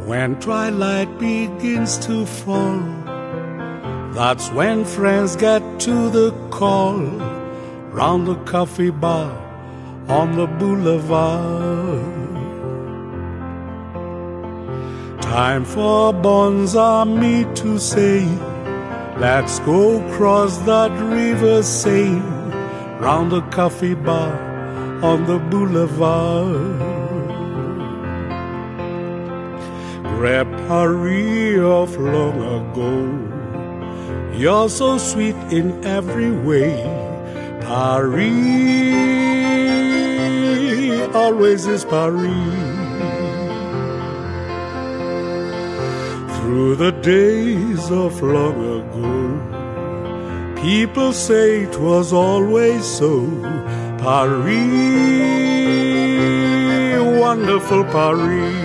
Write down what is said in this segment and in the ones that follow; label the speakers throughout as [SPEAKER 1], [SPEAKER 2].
[SPEAKER 1] When twilight begins to fall, that's when friends get to the call, round the coffee bar on the boulevard. Time for Bonzami to say, let's go cross that river Seine, round the coffee bar on the boulevard. Grab Parree of long ago, you're so sweet in every way. Parree, always is Parree. Through the days of long ago, people say it was always so. Parree, wonderful Parree.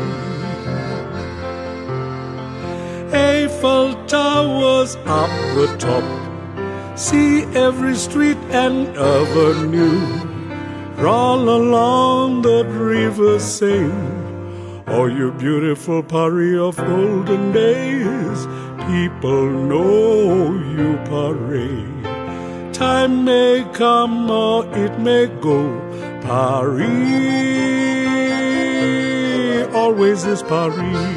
[SPEAKER 1] Eiffel Towers up the top, see every street and avenue, roll along the river Seine. Oh, you beautiful Parree of olden days, people know you Parree. Time may come or it may go, Parree, always is Parree.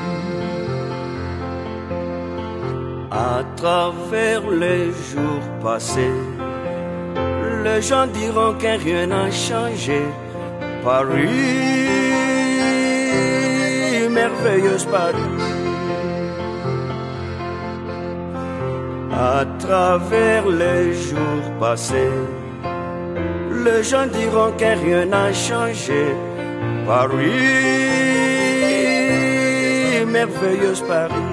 [SPEAKER 2] À travers les jours passés, les gens diront que rien n'a changé. Parree, merveilleuse Parree. À travers les jours passés, les gens diront que rien n'a changé. Parree, merveilleuse Parree.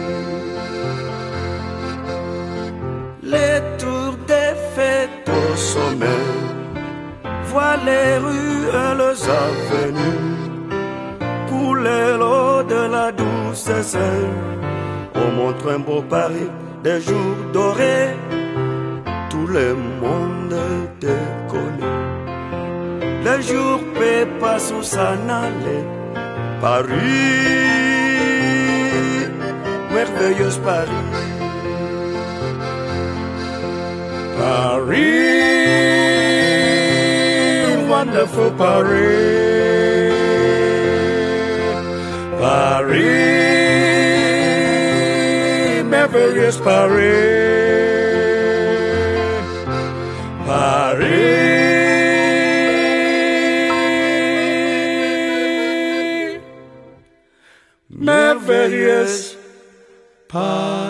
[SPEAKER 2] Les tours des fêtes au sommet, vois les rues et les avenues, couler l'eau de la douce Seine. On montre un beau Paris, des jours dorés, tout le monde te connaît. Les jours passent où ça n'allait, Paris, merveilleuse Paris.
[SPEAKER 1] Parree, wonderful Parree. Parree, merveilleous Parree. Parree, merveilleous Parree.